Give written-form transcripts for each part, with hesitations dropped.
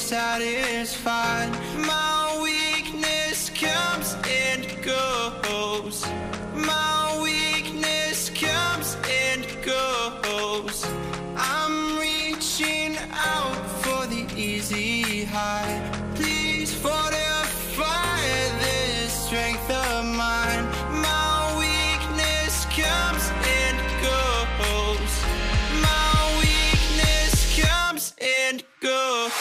satisfied. My weakness comes and goes. My weakness comes and goes. I'm reaching out for the easy high. Please fortify this strength of mine. My weakness comes and goes. My weakness comes and goes.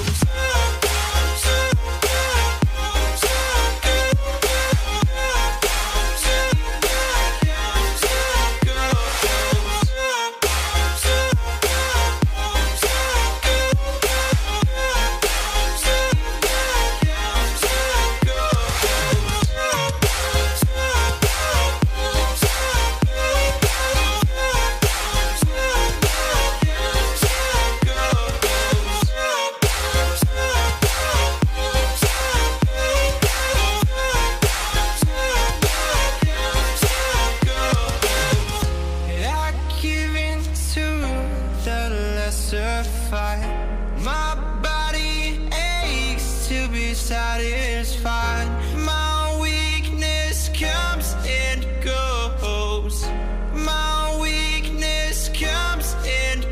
My body aches to be satisfied. My weakness comes and goes. My weakness comes and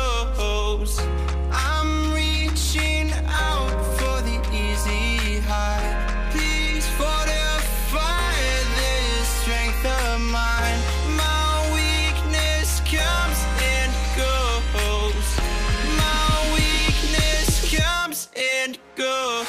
goes. I'm reaching out for the easy high. Please fortify this strength of mine. My weakness comes and goes. My weakness comes and goes.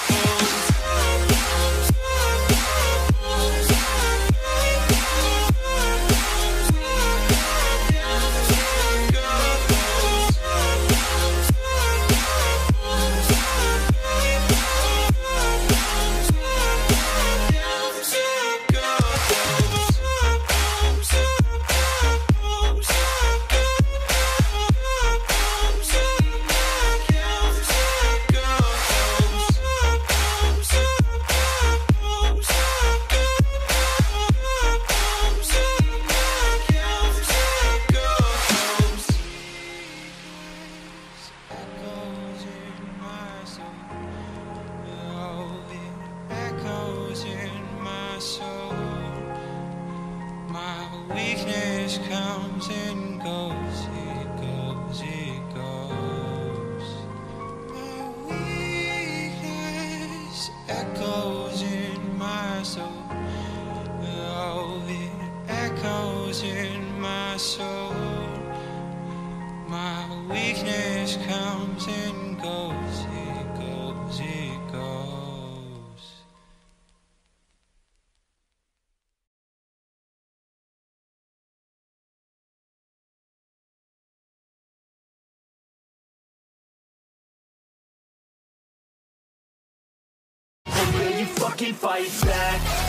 Fucking fight back.